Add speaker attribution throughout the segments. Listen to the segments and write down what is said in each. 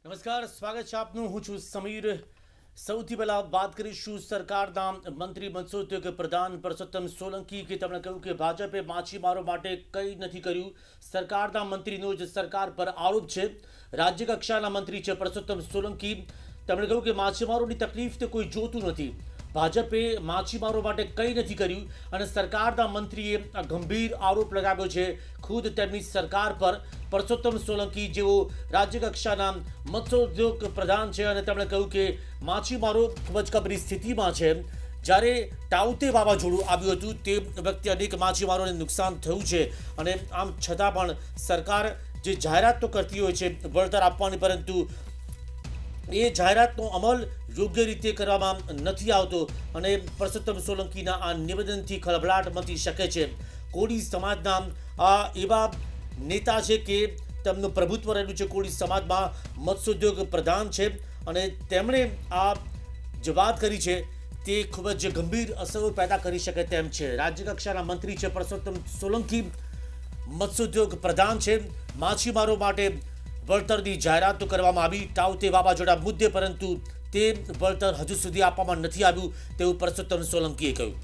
Speaker 1: નમસ્કાર, સ્વાગત છે આપનું. હું છું સમીર. સૌથી પહેલા વાત કરીશું સરકારના મંત્રી મત્સ્યોદ્યોગ પ્રધાન પરસોત્તમ સોલંકી કે તેમણે કહ્યું કે ભાજપે માછીમારો માટે કંઈ નથી કર્યું. સરકારના મંત્રીનો જ સરકાર પર આરોપ છે. રાજ્ય કક્ષાના મંત્રી છે પરસોત્તમ સોલંકી. તેમણે કહ્યું કે માછીમારોની તકલીફ તો કોઈ જોતું નથી. ભાજપે માછીમારો માટે કંઈ નથી કર્યું અને સરકારના મંત્રીએ આ ગંભીર આરોપ લગાવ્યો છે ખુદ તેમની સરકાર પર. પરસોત્તમ સોલંકી જેઓ રાજ્ય કક્ષાના મત્સ્યોદ્યોગ પ્રધાન છે અને તેમણે કહ્યું કે માછીમારો ખૂબ જ કબરી સ્થિતિમાં છે. જ્યારે ટાઉતે વાવાઝોડું આવ્યું હતું તે વખતે અનેક માછીમારોને નુકસાન થયું છે અને આમ છતાં પણ સરકાર જે જાહેરાત તો કરતી હોય છે વળતર આપવાની, પરંતુ એ જાહેરાતનો અમલ યોગ્ય રીતે કરવામાં નથી આવતો અને પરસોત્તમ સોલંકીના આ નિવેદનથી ખળભળાટ મચી શકે છે. કોળી સમાજના આ એવા નેતા છે કે તેમનું પ્રભુત્વ રહેલું છે કોળી સમાજમાં, મત્સ્યોદ્યોગ પ્રધાન છે અને તેમણે આ જે વાત કરી છે તે ખૂબ જ ગંભીર અસરો પેદા કરી શકે તેમ છે. રાજ્ય કક્ષાના મંત્રી છે પરસોત્તમ સોલંકી, મત્સ્યોદ્યોગ પ્રધાન છે. માછીમારો માટે વળતરની જાહેરાત તો કરવામાં આવી ટાઉતે વાવાઝોડા મુદ્દે, પરંતુ તે વળતર હજુ સુધી આપવામાં નથી આવ્યું તેવું પરસોત્તમ સોલંકીએ કહ્યું.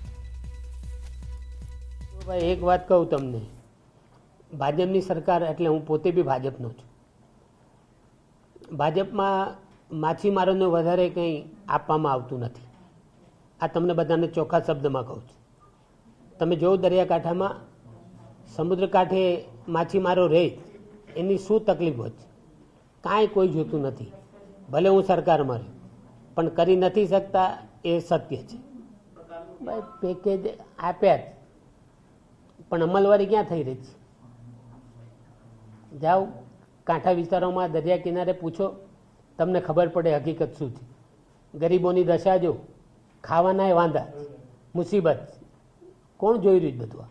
Speaker 2: ભાઈ એક વાત કહું તમને, ભાજપની સરકાર એટલે હું પોતે બી ભાજપનો છું. ભાજપમાં માછીમારોને વધારે કંઈ આપવામાં આવતું નથી. આ તમને બધાને ચોખ્ખા શબ્દમાં કહું છું. તમે જો દરિયાકાંઠામાં સમુદ્ર કાંઠે માછીમારો રહે એની શું તકલીફ હોય છે કાંઈ કોઈ જોતું નથી. ભલે હું સરકારમાં રહ્યું પણ કરી નથી શકતા એ સત્ય છે. ભાઈ પેકેજ આપ્યા જ પણ અમલવારી ક્યાં થઈ રહી છે? જાઓ કાંઠા વિસ્તારોમાં દરિયા કિનારે પૂછો, તમને ખબર પડે હકીકત શું છે. ગરીબોની દશા જો, ખાવાના વાંધા, મુસીબત, કોણ જોઈ રહ્યું બધું?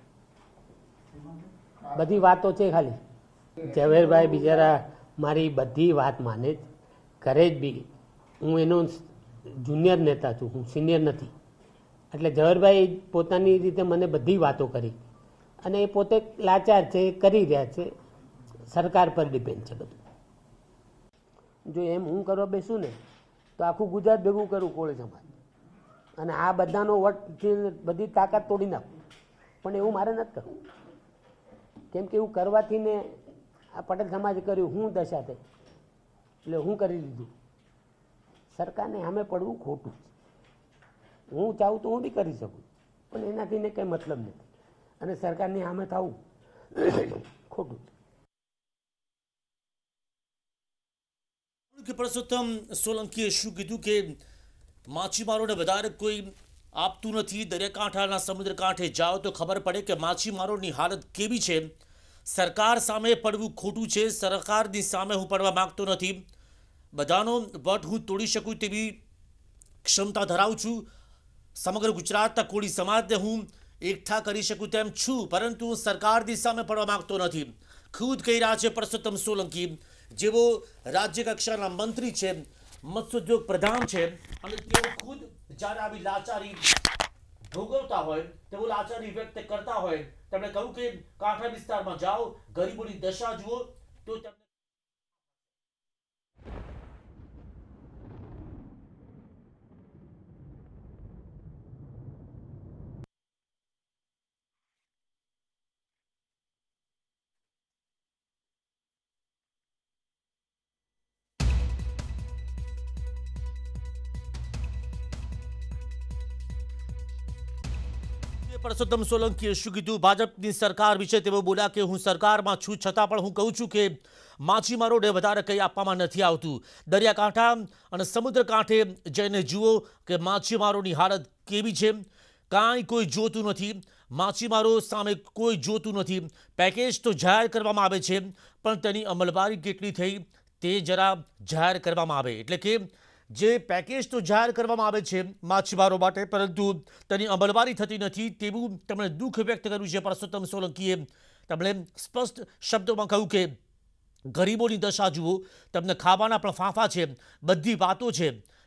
Speaker 2: બધી વાતો છે ખાલી. ઝવેરભાઈ બિચારા મારી બધી વાત માને જ, કરે જ બી. હું એનો જુનિયર નેતા છું, હું સિનિયર નથી. એટલે ઝવેરભાઈ પોતાની રીતે મને બધી વાતો કરી અને એ પોતે લાચાર છે, કરી રહ્યા છે. સરકાર પર ડિપેન્ડ છે બધું. જો એમ હું કરવા બેસું ને તો આખું ગુજરાત ભેગું કરું કોળી સમાજ અને આ બધાનો વટ બધી તાકાત તોડી નાખું, પણ એવું મારે નથી કરવું. કેમ કે એવું કરવાથી ને આ પટેલ સમાજે કર્યું, હું દશા થઈ એટલે હું કરી લીધું. સરકારને સામે પડવું ખોટું છે. હું ચાહું તો હું બી કરી શકું, પણ એનાથી ને કંઈ મતલબ નથી અને સરકારની સામે થવું ખોટું છે.
Speaker 1: પરસોત્તમ સોલંકીએ શું કીધું કે માછીમારોને વધારે કોઈ આપતું નથી. દરિયાકાંઠાના સમુદ્ર કાંઠે જાઓ તો ખબર પડે કે માછીમારોની હાલત કેવી છે. સરકાર સામે પડવું ખોટું છે. સરકારની સામે હું પડવા માંગતો નથી. બધાનો વટ હું તોડી શકું તેવી ક્ષમતા ધરાવું છું. સમગ્ર ગુજરાતના કોળી સમાજને હું એકઠા કરી શકું તેમ છું, પરંતુ હું સરકારની સામે પડવા માંગતો નથી. ખુદ કહી રહ્યા છે પરસોત્તમ સોલંકી, જેઓ રાજ્ય કક્ષાના મંત્રી છે, મત્સ્યોદ્યોગ પ્રધાન છે અને તેઓ ખુદ જ્યારે આવી લાચારી ભોગવતા હોય, તેઓ લાચારી વ્યક્ત કરતા હોય, તેમણે કહ્યું કે કાંઠા વિસ્તારમાં જાઓ, ગરીબોની દશા જુઓ તો તેમને પરસોત્તમ સોલંકીએ શું કીધું ભાજપની સરકાર વિશે? તેઓ બોલ્યા કે હું સરકારમાં છું છતાં પણ હું કહું છું કે માછીમારોને વધારે કંઈ આપવામાં નથી આવતું. દરિયાકાંઠા અને સમુદ્ર કાંઠે જઈને જુઓ કે માછીમારોની હાલત કેવી છે. કાંઈ કોઈ જોતું નથી. માછીમારો સામે કોઈ જોતું નથી. પેકેજ તો જાહેર કરવામાં આવે છે પણ તેની અમલવારી કેટલી થઈ તે જરા જાહેર કરવામાં આવે. એટલે કે જે પેકેજ તો જાહેર કરવામાં આવે છે માછીમારો માટે, પરંતુ તેની અમલવારી થતી નથી તેવું તેમણે દુઃખ વ્યક્ત કર્યું છે પરસોત્તમ સોલંકીએ. તેમણે સ્પષ્ટ શબ્દોમાં કહ્યું કે ગરીબોની દશા જુઓ, તેમને ખાવાના પણ ફાંફા છે, બધી વાતો છે,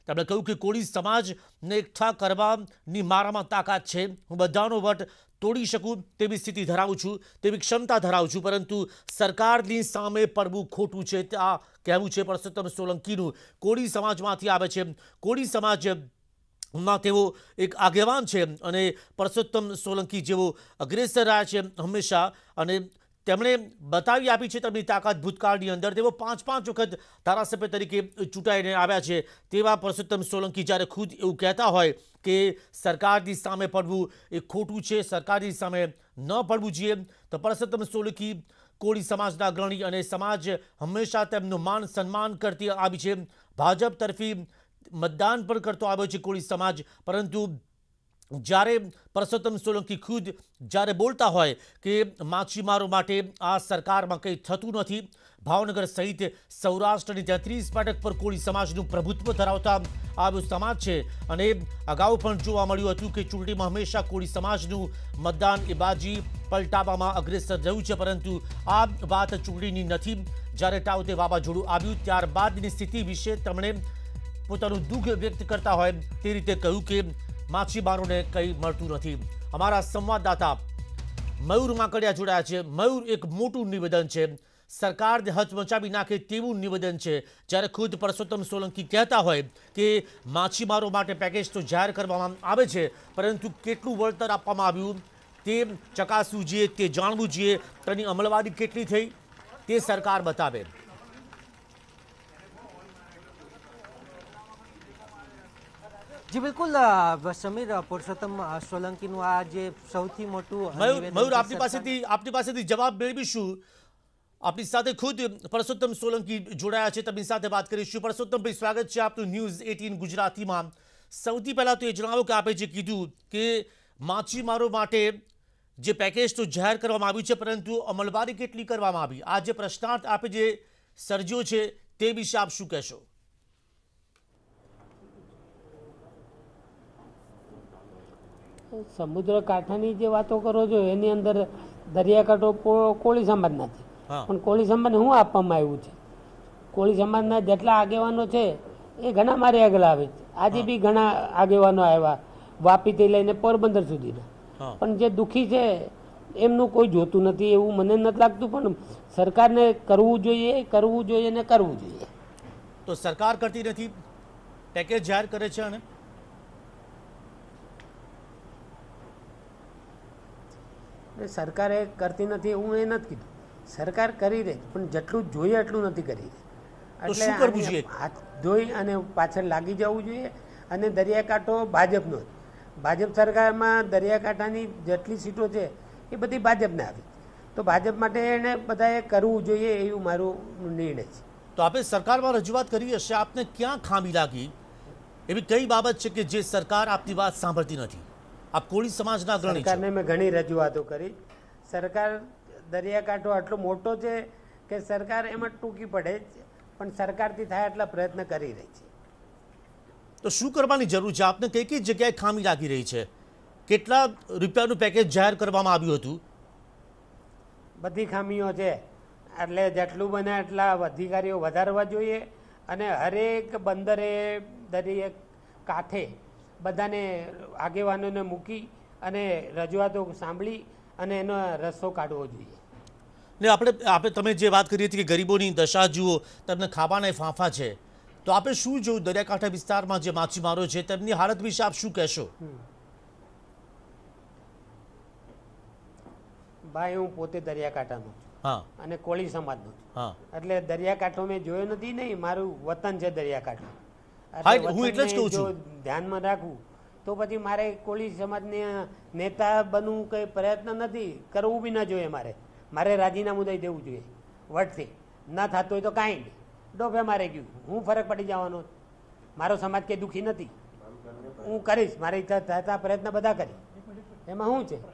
Speaker 1: તેમણે કહ્યું કે કોળી સમાજને એકઠા કરવાની મારામાં તાકાત છે, હું બધાનો વટ તોડી શકું તેવી સ્થિતિ ધરાવું છું, તેવી ક્ષમતા ધરાવું છું, પરંતુ સરકારની સામે પડવું ખોટું છે, આ કહેવું છે પરસોત્તમ સોલંકીનું. કોળી સમાજમાંથી આવે છે, કોળી સમાજમાં તેઓ એક આગેવાન છે અને પરસોત્તમ સોલંકી જેવો અગ્રેસર રહ્યા છે હંમેશા, અને તેમણે બતાવી આપી છે તેમની તાકાત ભૂતકાળની અંદર. તેઓ 5-5 વખત ધારાસભ્ય તરીકે ચૂંટાઈને આવ્યા છે. તેવા પરસોત્તમ સોલંકી જ્યારે ખુદ એવું કહેતા હોય કે સરકારની સામે પડવું એ ખોટું છે, સરકારની સામે ન પડવું જોઈએ, તો પરસોત્તમ સોલંકી કોળી સમાજના અગ્રણી અને સમાજ હંમેશા તેમનું માન સન્માન કરતી આવી છે. ભાજપ તરફી મતદાન પણ કરતો આવ્યો છે કોળી સમાજ, પરંતુ જ્યારે પરસોત્તમ સોલંકી ખુદ જ્યારે બોલતા હોય કે માછીમારો માટે આ સરકારમાં કંઈ થતું નથી, ભાવનગર સહિત સૌરાષ્ટ્રની 33 બેઠક પર કોળી સમાજનું પ્રભુત્વ ધરાવતા આવ્યો સમાજ છે, અને અગાઉ પણ જોવા મળ્યું હતું કે ચૂંટણીમાં હંમેશા કોળી સમાજનું મતદાન એ બાજી પલટાવવામાં અગ્રેસર રહ્યું છે, પરંતુ આ વાત ચૂંટણીની નથી. જ્યારે તાવતે વાવાઝોડું આવ્યું ત્યારબાદની સ્થિતિ વિશે તેમણે પોતાનું દુઃખ વ્યક્ત કરતા હોય તે રીતે કહ્યું કે માછીમારોને કંઈ મળતું નથી. અમારા સંવાદદાતા મયુર માકડિયા જોડાયા છે. મયુર, એક મોટું નિવેદન છે, સરકારને હચમચાવી નાખે તેવું નિવેદન છે, જ્યારે ખુદ પરસોત્તમ સોલંકી કહેતા હોય કે માછીમારો માટે પેકેજ તો જાહેર કરવામાં આવે છે, પરંતુ કેટલું વળતર આપવામાં આવ્યું તે ચકાસવું જોઈએ, તે જાણવું જોઈએ, તેની અમલવારી કેટલી થઈ તે સરકાર બતાવે.
Speaker 3: જી બિલકુલ સમીર, પુરુષોત્તમ સોલંકીનું આ જે સૌથી મોટું
Speaker 1: મયુર, આપની પાસેથી જવાબ મેળવીશું. આપની સાથે ખુદ પરસોત્તમ સોલંકી જોડાયા છે, તેમની સાથે વાત કરીશું. પરસોત્તમભાઈ, સ્વાગત છે આપનું ન્યૂઝ 18 ગુજરાતીમાં. સૌથી પહેલા તો એ જણાવો કે આપે જે કીધું કે માછીમારો માટે જે પેકેજ તો જાહેર કરવામાં આવ્યું છે, પરંતુ અમલવારી કેટલી કરવામાં આવી, આ જે પ્રશ્નાર્થ આપે જે સર્જ્યો છે તે વિશે આપ શું કહેશો?
Speaker 2: સમુદ્ર કાંઠાની જે વાતો કરો છો એની અંદર દરિયાકાંઠો કોળી સમાજના છે, પણ કોળી સમાજને શું આપવામાં આવ્યું છે? કોળી સમાજના જેટલા આગેવાનો છે એ ઘણા મારી આગળ આવે છે. આજે બી ઘણા આગેવાનો આવ્યા, વાપીથી લઈને પોરબંદર સુધીના, પણ જે દુઃખી છે એમનું કોઈ જોતું નથી એવું મને નથી લાગતું. પણ સરકારને કરવું જોઈએ ને કરવું જોઈએ.
Speaker 1: તો સરકાર કરતી નથી, પેકેજ જાહેર કરે છે અને
Speaker 2: સરકારે કરતી નથી હું એ નથી કીધું, સરકાર કરી રહી પણ જેટલું જોઈએ એટલું નથી કરી રહી. એટલે હાથ ધોઈ અને પાછળ લાગી જવું જોઈએ. અને દરિયાકાંઠો ભાજપનો, ભાજપ સરકારમાં દરિયાકાંઠાની જેટલી સીટો છે એ બધી ભાજપને આવી, તો ભાજપ માટે એને બધાએ કરવું જોઈએ એવું મારું નિર્ણય છે.
Speaker 1: તો આપણે સરકારમાં રજૂઆત કરી હશે, આપને ક્યાં ખામી લાગી? એવી કઈ બાબત છે કે જે સરકાર આપની વાત સાંભળતી નથી? આપ કોળી સમાજના અગ્રણી છો.
Speaker 2: સરકારને મેં ઘણી રજૂઆતો કરી. સરકાર, દરિયાકાંઠો આટલો મોટો છે કે સરકાર એમાં ટૂંકી પડે છે, પણ સરકારથી થાય એટલા પ્રયત્ન કરી રહી છે.
Speaker 1: તો શું કરવાની જરૂર છે? આપને કઈ કઈ જગ્યાએ ખામી લાગી રહી છે? કેટલા રૂપિયાનું પેકેજ જાહેર કરવામાં આવ્યું હતું?
Speaker 2: બધી ખામીઓ છે, એટલે જેટલું બને એટલા અધિકારીઓ વધારવા જોઈએ, અને હરેક બંદરે દરિયા કાંઠે બધાને આગેવાનોને મૂકી અને રજૂઆતો સાંભળી અને એનો રસ્તો કાઢવો જોઈએ.
Speaker 1: ને આપણે તમે જે વાત કરી હતી કે ગરીબોની દશા જુઓ, તેમને ખાવાના ફાંફા છે, તો આપણે શું જોયું દરિયાકાંઠા વિસ્તારમાં જે માછીમારો છે તેમની હાલત વિશે આપ શું કહેશો?
Speaker 2: ભાઈ, હું પોતે દરિયાકાંઠાનો છું અને કોળી સમાજનો છું, એટલે દરિયાકાંઠો મેં જોયો નથી. નહીં, મારું વતન છે દરિયાકાંઠો.
Speaker 1: હું એટલે જ કહું છું,
Speaker 2: ધ્યાનમાં રાખવું તો પછી મારે કોળી સમાજને નેતા બનવું કંઈ પ્રયત્ન નથી, કરવું બી ન જોઈએ. મારે રાજીનામું દઈ દેવું જોઈએ વટથી. ન થતું હોય તો કાંઈ નહીં, ડોફે મારે ગયું, હું ફરક પડી જવાનો. મારો સમાજ કંઈ દુઃખી નથી, હું કરીશ, મારી ઈચ્છા થતા પ્રયત્ન બધા કરી, એમાં શું છે?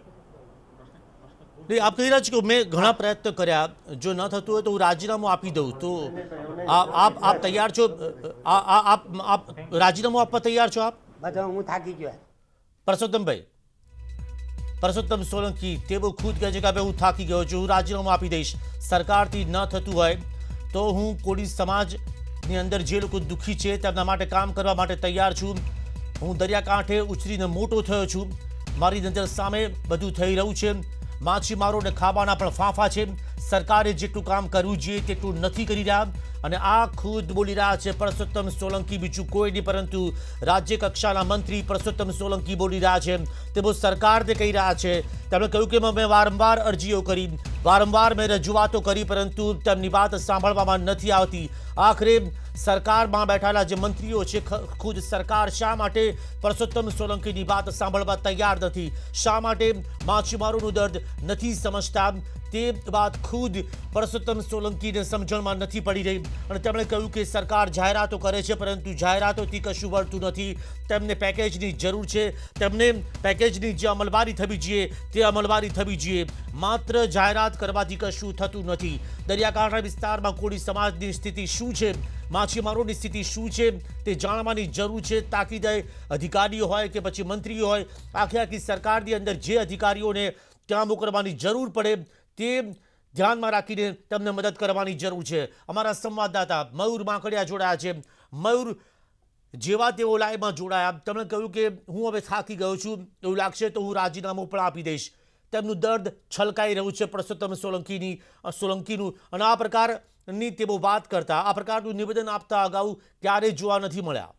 Speaker 1: આપ કહી રહ્યા છો કે મેં ઘણા પ્રયત્ન કર્યા, જો ન થતું હોય તો હું રાજીનામું આપી દઉં, તો આપ તૈયાર છો? આપ રાજીનામું આપવા તૈયાર છો? આપ
Speaker 2: બધા હું થાકી ગયો.
Speaker 1: પરસોત્તમભાઈ, પરસોત્તમ સોલંકી તેઓ ખુદ કહે છે કે હું થાકી ગયો છું, હું રાજીનામું આપી દઈશ, સરકારથી ન થતું હોય તો હું કોળી સમાજ ની અંદર જે લોકો દુઃખી છે તેમના માટે કામ કરવા માટે તૈયાર છું। હું દરિયાકાંઠે ઉછરીને મોટો થયો છું। મારી નજર સામે બધું થઈ રહ્યું છે। માછીમારોને ખાવાના પણ ફાંફા છે। સરકારે જેટલું કામ કરવું જોઈએ તેટલું નથી કરી રહ્યા। અને આ ખુદ બોલી રહ્યા છે પરસોત્તમ સોલંકી, બીજું કોઈ નહીં પરંતુ રાજ્ય કક્ષાના મંત્રી પરસોત્તમ સોલંકી બોલી રહ્યા છે। તેઓ સરકારને કહી રહ્યા છે। તેમણે કહ્યું કે મેં વારંવાર અરજીઓ કરી, વારંવાર મેં રજૂઆતો કરી, પરંતુ તેમની વાત સાંભળવામાં નથી આવતી। આખરે સરકારમાં બેઠેલા જે મંત્રીઓ છે, ખુદ સરકાર શા માટે પરસોત્તમ સોલંકીની વાત સાંભળવા તૈયાર નથી, શા માટે માછીમારોનું દર્દ નથી સમજતા, તે વાત ખુદ પરસોત્તમ સોલંકીને સમજણમાં નથી પડી રહી। અને તેમણે કહ્યું કે સરકાર જાહેરાતો કરે છે પરંતુ જાહેરાતોથી કશું વળતું નથી। તેમને પેકેજની જરૂર છે। તેમને પેકેજની જે અમલવારી થવી જોઈએ તે અમલવારી થવી જોઈએ। માત્ર જાહેરાત કરવાથી કશું થતું નથી। દરિયાકાંઠા વિસ્તારમાં કોળી સમાજની સ્થિતિ શું છે, માછીમારોની સ્થિતિ શું છે તે જાણવાની જરૂર છે। તાકીદે અધિકારીઓ હોય કે પછી મંત્રીઓ હોય, આખી સરકારની અંદર જે અધિકારીઓને ત્યાં મોકલવાની જરૂર પડે તે ધ્યાનમાં રાખીને તેમને મદદ કરવાની જરૂર છે। અમારા સંવાદદાતા મયુર માંકડિયા જોડાયા છે। મયુર, જેવા તેઓ લાઈવમાં જોડાયા, તેમણે કહ્યું કે હું હવે થાકી ગયો છું, એવું લાગશે તો હું રાજીનામું પણ આપી દઈશ। તેમનું દર્દ છલકાઈ રહ્યું છે પરસોત્તમ સોલંકીનું। અને આ પ્રકારની તેઓ વાત કરતા, આ પ્રકારનું નિવેદન આપતા અગાઉ ક્યારેય જોવા નથી મળ્યા।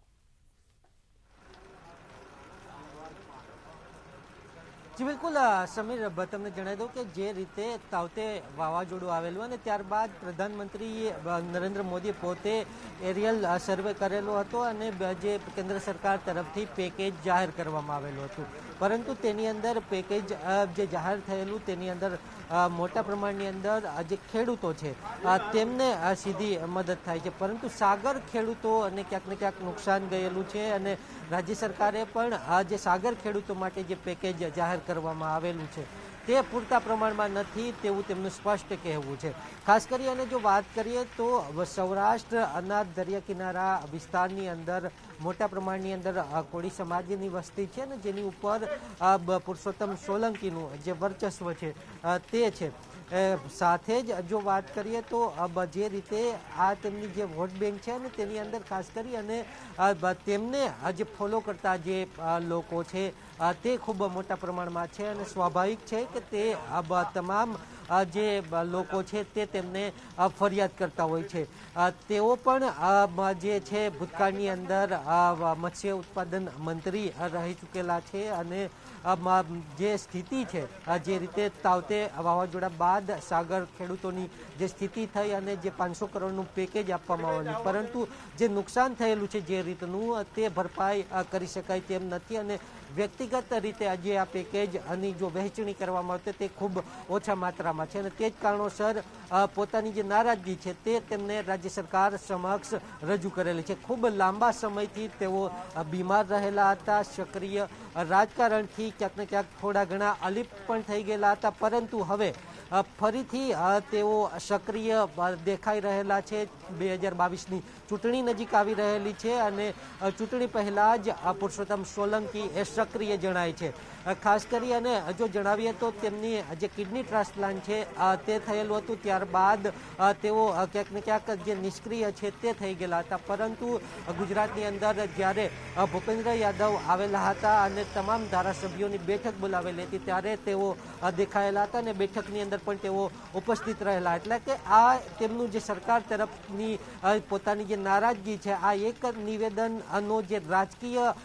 Speaker 3: જી બિલકુલ સમીર, તમને જણાવી દઉં કે જે રીતે તાવતે વાવાઝોડું આવેલું અને ત્યારબાદ પ્રધાનમંત્રી નરેન્દ્ર મોદીએ પોતે એરિયલ સર્વે કરેલો હતો અને જે કેન્દ્ર સરકાર તરફથી પેકેજ જાહેર કરવામાં આવેલું હતું, પરંતુ તેની અંદર પેકેજ જે જાહેર થયેલું તેની અંદર મોટા પ્રમાણની અંદર જે ખેડૂતો છે તેમને સીધી મદદ થાય છે, પરંતુ સાગર ખેડૂતો અને ક્યાંક ને ક્યાંક નુકસાન ગયેલું છે। અને રાજ્ય સરકારે પણ જે સાગર ખેડૂતો માટે જે પેકેજ જાહેર કરવામાં આવેલું છે તે પૂરતા પ્રમાણમાં નથી તેવું તેમનું સ્પષ્ટ કહેવું છે। ખાસ કરી અને જો વાત કરીએ તો સૌરાષ્ટ્ર અને દરિયા કિનારા વિસ્તારની અંદર મોટા પ્રમાણની અંદર કોળી સમાજની વસ્તી છે ને જેની ઉપર પુરુષોત્તમ સોલંકીનું જે વર્ચસ્વ છે તે છે। સાથે જ જો વાત કરીએ તો જે રીતે આ તેમની જે વોટ બેંક છે ને તેની અંદર ખાસ કરી અને તેમને જે ફોલો કરતા જે લોકો છે તે ખૂબ મોટા પ્રમાણમાં છે અને સ્વાભાવિક છે કે તે તમામ જે લોકો છે તે તેમને ફરિયાદ કરતા હોય છે। તેઓ પણ જે છે ભૂતકાળની અંદર મત્સ્ય ઉત્પાદન મંત્રી રહી ચૂકેલા છે અને જે સ્થિતિ છે, જે રીતે તાવતે વાવાઝોડા બાદ સાગર ખેડૂતોની જે સ્થિતિ થઈ અને જે 500 કરોડનું પેકેજ આપવામાં આવેલું, પરંતુ જે નુકસાન થયેલું છે જે રીતનું તે ભરપાઈ કરી શકાય તેમ નથી અને વ્યક્તિગત રીતે આજે આ પેકેજની જો વહેંચણી કરવામાં આવતી તે ખૂબ ઓછા માત્રામાં છે અને તે જ કારણોસર પોતાની જે નારાજગી છે તે તેમને રાજ્ય સરકાર સમક્ષ રજૂ કરેલી છે। ખૂબ લાંબા સમયથી તેઓ બીમાર રહેલા હતા, સક્રિય રાજકારણથી ક્યાંક ને ક્યાંક થોડા ઘણા અલિપ્ત પણ થઈ ગયેલા હતા, પરંતુ હવે ફરીથી તેઓ સક્રિય દેખાઈ રહેલા છે। 2022ની ચૂંટણી નજીક આવી રહેલી છે અને ચૂંટણી પહેલા જ પુરુષોત્તમ સોલંકી એ સક્રિય જણાય છે। ખાસ કરી અને જો જણાવીએ તો તેમની જે કિડની ટ્રાન્સપ્લાન્ટ છે તે થયેલું હતું, ત્યારબાદ તેઓ ક્યાંક ને ક્યાંક જે નિષ્ક્રિય છે તે થઈ ગયેલા હતા, પરંતુ ગુજરાતની અંદર જ્યારે ભૂપેન્દ્ર યાદવ આવેલા હતા અને તમામ ધારાસભ્યોની બેઠક બોલાવેલી હતી ત્યારે તેઓ દેખાયેલા હતા અને બેઠકની અંદર પણ તેઓ ઉપસ્થિત રહેલા। એટલે કે આ તેમનું જે સરકાર તરફની પોતાની જે નારાજગી છે આ એક નિવેદનનો જે રાજકીય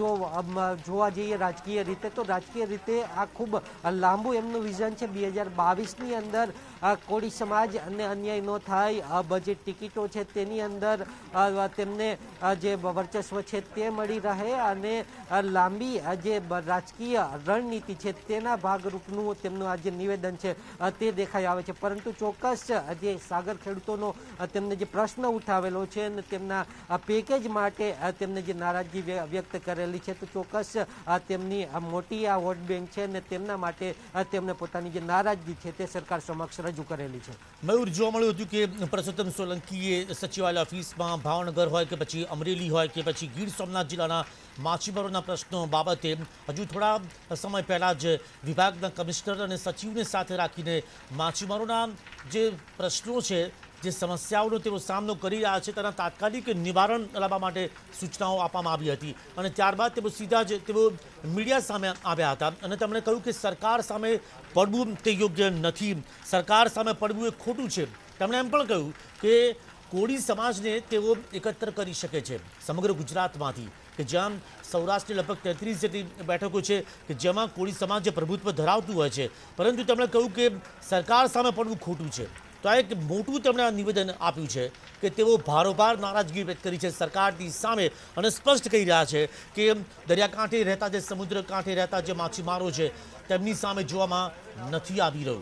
Speaker 3: જોવા જઈએ રાજકીય રીતે તો રાજકીય રીતે આ ખૂબ લાંબુ એમનું વિઝન છે। 2022ની અંદર કોળી સમાજ અને અન્યાય ન થાય, બજેટ ટિકિટો છે તેની અંદર તેમને જે વર્ચસ્વ છે તે મળી રહે અને લાંબી જે રાજકીય રણનીતિ છે તેના ભાગરૂપનું તેમનું આ જે નિવેદન છે તે દેખાઈ આવે છે। પરંતુ ચોક્કસ જે સાગર ખેડૂતોનો તેમને જે પ્રશ્ન ઉઠાવેલો છે અને તેમના પેકેજ માટે તેમને જે નારાજગી વ્યક્ત કરેલી છે તો ચોક્કસ તેમની મોટી આ વોટ બેંક છે અને તેમના માટે તેમને પોતાની જે નારાજગી છે તે સરકાર સમક્ષ રજૂ કરેલી છે।
Speaker 1: મયુર, જોવા મળ્યું હતું કે પરસોત્તમ સોલંકીએ સચિવાલય ઓફિસમાં ભાવનગર હોય કે પછી અમરેલી હોય કે પછી ગીર સોમનાથ જિલ્લાના માછીમારોના પ્રશ્નો બાબતે હજુ થોડા સમય પહેલાં જ વિભાગના કમિશનર અને સચિવને સાથે રાખીને માછીમારોના જે પ્રશ્નો છે જે સમસ્યાઓનો તેઓ સામનો કરી રહ્યા છે તેના તાત્કાલિક નિવારણ લાવવા માટે સૂચનાઓ આપવામાં આવી હતી અને ત્યારબાદ તેઓ સીધા જ તેઓ મીડિયા સામે આવ્યા હતા અને તેમણે કહ્યું કે સરકાર સામે પડવું તે યોગ્ય નથી, સરકાર સામે પડવું એ ખોટું છે। તેમણે એમ પણ કહ્યું કે કોળી સમાજને તેઓ એકત્ર કરી શકે છે સમગ્ર ગુજરાતમાંથી, કે જ્યાં સૌરાષ્ટ્રની લગભગ 33 જેટલી બેઠકો છે કે જેમાં કોળી સમાજ જે પ્રભુત્વ ધરાવતું હોય છે, પરંતુ તેમણે કહ્યું કે સરકાર સામે પડવું ખોટું છે। તો આ એક મોટું તેમણે નિવેદન આપ્યું છે કે તેઓ ભારોભાર નારાજગી વ્યક્ત કરી છે સરકારની સામે અને સ્પષ્ટ કહી રહ્યા છે કે દરિયાકાંઠે રહેતા જે સમુદ્ર કાંઠે રહેતા જે માછીમારો છે તેમની સામે જોવામાં નથી આવી રહ્યું।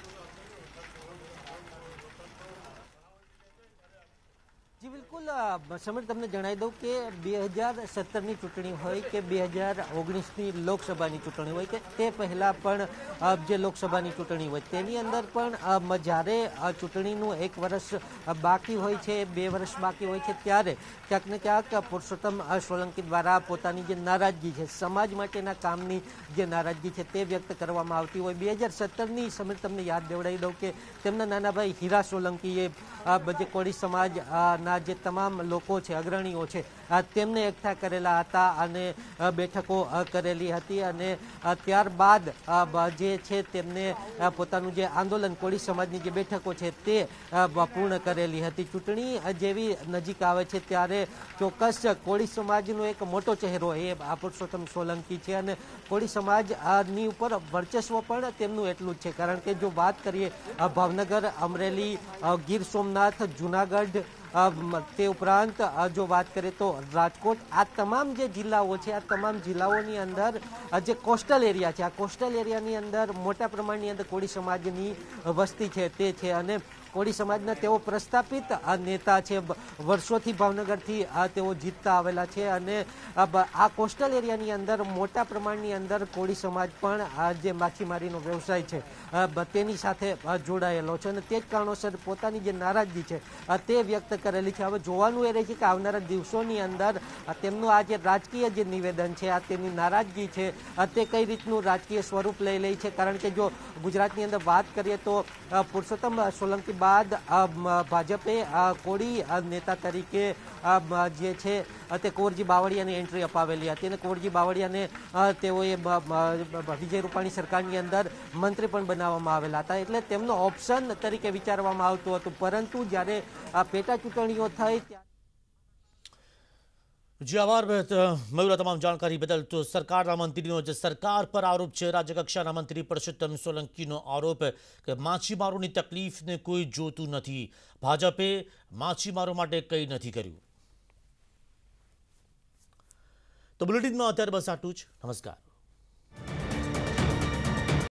Speaker 3: જી બિલકુલ સમીર, તમને જણાવી દઉં કે 2017ની ચૂંટણી હોય કે 2019ની લોકસભાની ચૂંટણી હોય કે તે પહેલાં પણ જે લોકસભાની ચૂંટણી હોય તેની અંદર પણ જ્યારે ચૂંટણીનું 1 વર્ષ બાકી હોય છે, 2 વર્ષ બાકી હોય છે, ત્યારે ક્યાંક ને ક્યાંક પુરુષોત્તમ સોલંકી દ્વારા પોતાની જે નારાજગી છે, સમાજ માટેના કામની જે નારાજગી છે તે વ્યક્ત કરવામાં આવતી હોય। 2017ની સમીર, તમને યાદ દેવડાવી દઉં કે તેમના નાના ભાઈ હીરા સોલંકીએ જે કોળી સમાજ ના જે તમામ લોકો છે, અગ્રણીઓ છે, તેમને એકઠા કરેલા હતા અને બેઠકો કરેલી હતી અને ત્યારબાદ જે છે તેમને પોતાનું જે આંદોલન કોળી સમાજની જે બેઠકો છે તે પૂર્ણ કરેલી હતી। ચૂંટણી જેવી નજીક આવે છે ત્યારે ચોક્કસ કોળી સમાજનો એક મોટો ચહેરો એ પુરુષોત્તમ સોલંકી છે અને કોળી સમાજની ઉપર વર્ચસ્વ પણ તેમનું એટલું જ છે, કારણ કે જો વાત કરીએ ભાવનગર, અમરેલી, ગીર સોમનાથ, જુનાગઢ, તે ઉપરાંત જો વાત કરીએ તો રાજકોટ, આ તમામ જે જિલ્લાઓ છે, આ તમામ જિલ્લાઓની અંદર જે કોસ્ટલ એરિયા છે, આ કોસ્ટલ એરિયાની અંદર મોટા પ્રમાણની અંદર કોળી સમાજની વસ્તી છે તે છે અને કોળી સમાજના તેઓ પ્રસ્થાપિત નેતા છે, વર્ષોથી ભાવનગરથી તેઓ જીતતા આવેલા છે અને આ કોસ્ટલ એરિયાની અંદર મોટા પ્રમાણની અંદર કોળી સમાજ પણ જે માછીમારીનો વ્યવસાય છે તેની સાથે જોડાયેલો છે અને તે જ કારણોસર પોતાની જે નારાજગી છે તે વ્યક્ત કરેલી છે। હવે જોવાનું એ રહે છે કે આવનારા દિવસોની અંદર તેમનું આ જે રાજકીય જે નિવેદન છે, આ તેમની નારાજગી છે તે કઈ રીતનું રાજકીય સ્વરૂપ લઈ લે છે, કારણ કે જો ગુજરાતની અંદર વાત કરીએ તો પુરુષોત્તમ સોલંકી બાદ ભાજપે કોળી નેતા તરીકે જે છે તે કુંવરજી બાવળિયાની એન્ટ્રી અપાવેલી હતી અને કુંવરજી બાવળિયાને તેઓએ વિજય રૂપાણી સરકારની અંદર મંત્રી પણ બનાવવામાં આવેલા હતા, એટલે તેમનો ઓપ્શન તરીકે વિચારવામાં આવતું હતું, પરંતુ જ્યારે પેટા ચૂંટણીઓ થઈ
Speaker 1: जी आभार मयूर, तमाम जानकारी बदल। तो सरकार मंत्रीनो जो सरकार पर आरोप है, राज्य कक्षा मंत्री पुरुषोत्तम सोलंकीनो आरोप कि माछीमारों तकलीफ ने कोई जोतु नहीं, भाजपे माछीमारों माटे कई नहीं कर्યું। तो बुलेटिन में अत्यारे बस आटલું જ। नमस्कार।